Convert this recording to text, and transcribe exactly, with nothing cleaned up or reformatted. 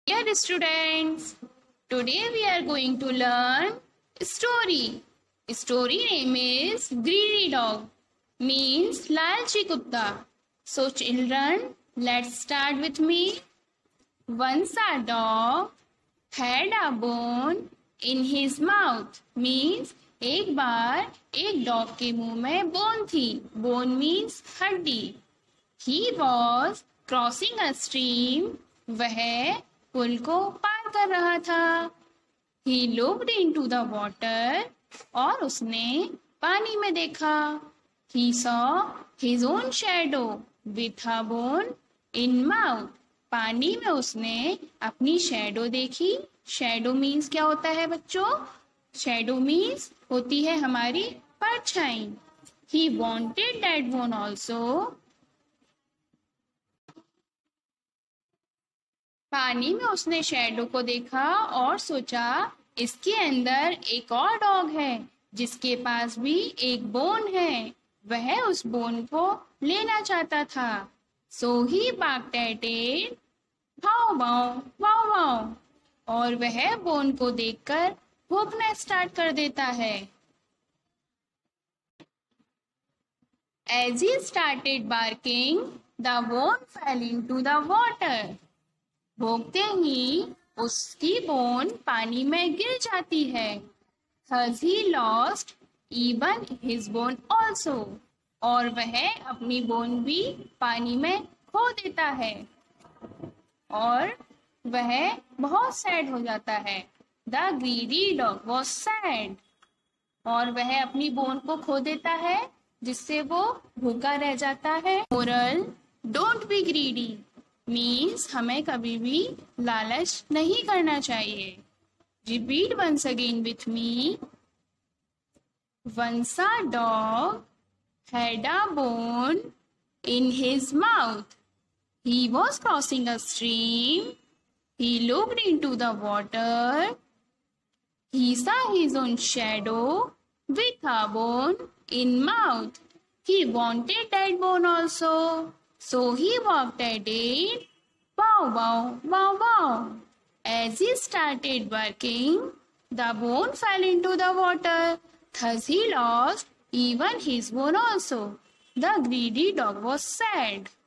Dear students, today we are going to learn story. Story name is Greedy Dog, means Lalchi Kutta. So children, let's start with me. Once a dog had a bone in his mouth, means एक बार एक dog के मुंह में bone थी. Bone means हड्डी. He was crossing a stream. वह पुल को पार कर रहा था. He looked into the water. और उसने पानी में देखा. He saw his own shadow with a bone in mouth. पानी में उसने अपनी शैडो देखी. शैडो मीन्स क्या होता है बच्चों? शैडो मीन्स होती है हमारी परछाई. He wanted that bone also. पानी में उसने शैडो को देखा और सोचा इसके अंदर एक और डॉग है जिसके पास भी एक बोन है. वह उस बोन को लेना चाहता था. So he barked at it. भाव भाव भाव भाव. और वह बोन को देखकर भौंकना स्टार्ट कर देता है. As he started barking, the bone fell into the water. भौंकते ही उसकी बोन पानी में गिर जाती है. Thus he lost even his bone also. और वह अपनी बोन भी पानी में खो देता है. और वह बहुत सैड हो जाता है. The greedy dog was sad. और वह अपनी बोन को खो देता है जिससे वो भूखा रह जाता है. Moral: Don't be greedy. Means हमें कभी भी लालच नहीं करना चाहिए. Repeat once again with me. Once a dog had a bone in his mouth. He was crossing a stream. He looked into the water. He saw his own shadow with a bone in mouth. He wanted that bone also. So he walked at it. Bow, bow, bow, bow. As he started barking, the bone fell into the water. Thus he lost even his bone also. The greedy dog was sad.